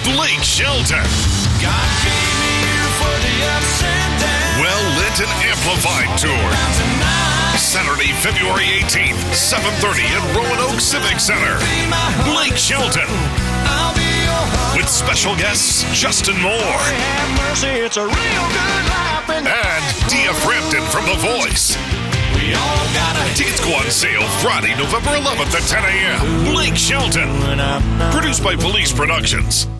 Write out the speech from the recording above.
Blake Shelton. God came here for the ups and downs. Well-lit and amplified tour. Saturday, February 18th, 7:30 at Roanoke Civic Center. Blake Shelton. With special guests Justin Moore. It's a real good life. And Dia Frampton from The Voice. We all gotta Tickets go on sale Friday, November 11th at 10 a.m. Blake Shelton. Produced by Police Productions.